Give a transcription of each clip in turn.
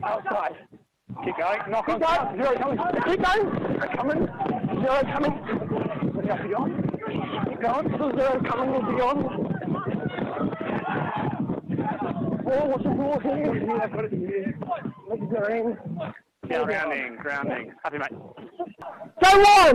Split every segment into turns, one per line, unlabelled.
Outside.
Keep going. Knock on.
Zero coming. Keep going. Coming. Zero coming. Beyond. Keep going. Zero coming will be on. What's the ball here? Yeah, I've got it here. Make it green.
Yeah, grounding. Happy, mate.
Go on!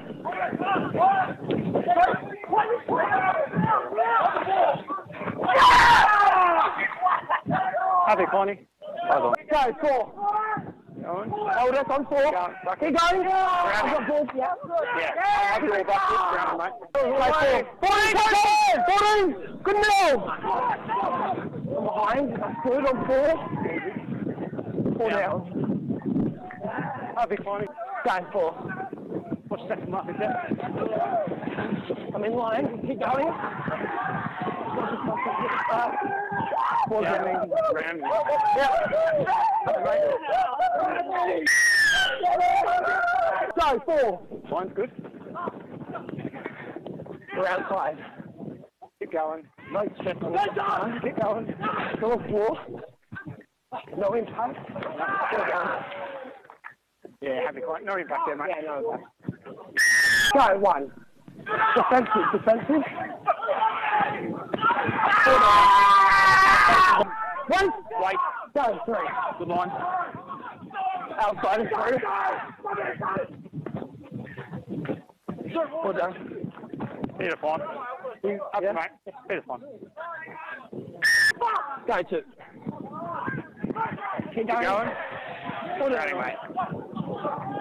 Happy, Connie.
Go, 4.
Going.
Hold it on 4. Keep going. I've got ball. Yeah.
Happy, all back. Grounding, mate.
14. Good middle. Behind. That's good on 4. 4 down.
Happy, Connie.
Go, 4.
What's the second mark, is that?
I'm in line. Keep going. 4 down.
Grounding.
Yeah. Go, 4.
Line's good.
We're outside.
Keep going.
No stress on it. Keep going. Still on 4. No impact. Keep going.
Yeah, happy, Connie. No impact there, mate.
Yeah, no impact. Go, 1. Defensive. 1.
Wait.
Go, 3.
Good line.
Outside and 3. 4 down.
Peter, fine. Happy,
Yeah.
mate. Peter, fine.
Go, 2. Keep going.
4 down.
Grounding,
Mate.